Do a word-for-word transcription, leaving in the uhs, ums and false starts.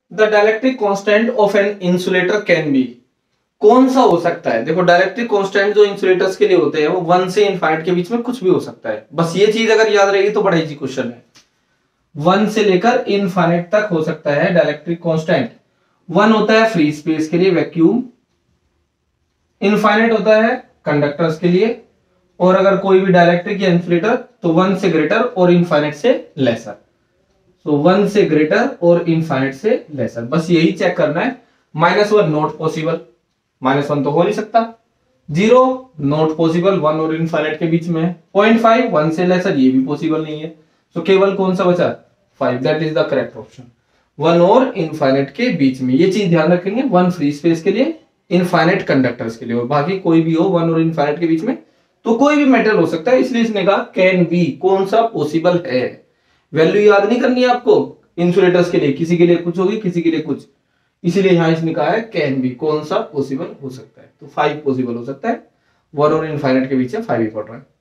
The dielectric constant of an insulator can be. कौन सा हो सकता है? देखो डाइलेक्ट्रिक कांस्टेंट जो इंसुलेटर्स के लिए होते हैं वो वन से इनफाइनाइट के बीच में कुछ भी हो सकता है। बस ये चीज अगर याद रहेगी तो बड़ा इजी क्वेश्चन है। वन से लेकर इनफाइनाइट तक हो सकता है डाइलेक्ट्रिक कांस्टेंट। वन होता है फ्री स्पेस के लिए वैक्यूम, इनफाइनाइट होता है कंडक्टर्स के लिए, और अगर कोई भी डाइलेक्ट्रिक या इंसुलेटर तो वन से ग्रेटर और इनफाइनाइट से लेसर। सो वन से ग्रेटर और इनफाइनाइट से लेसर, बस यही चेक करना है। Minus one not possible, minus one तो हो नहीं सकता। जीरो नॉट पॉसिबल, वन और इनफाइनाइट के बीच में। पॉइंट फाइव वन से लेसर, ये भी पॉसिबल नहीं है। सो so, केवल कौन सा बचा? Five, that is the correct option. One और इनफाइनाइट के बीच में, ये चीज ध्यान रखेंगे। वन फ्री स्पेस के लिए, इनफाइनाइट कंडक्टर्स के लिए, और बाकी कोई भी हो वन और इनफाइनाइट के बीच में तो कोई भी मेटल हो सकता है। इसलिए इसने कहा कैन बी, कौन सा पॉसिबल है। वैल्यू याद नहीं करनी है आपको इंसुलेटर्स के लिए, किसी के लिए कुछ होगी किसी के लिए कुछ, इसीलिए यहां इसने कहा है कैन बी, कौन सा पॉसिबल हो सकता है। तो फाइव पॉसिबल हो सकता है, वन और इनफाइनाइट के बीच में फाइव ही पड़ रहा है।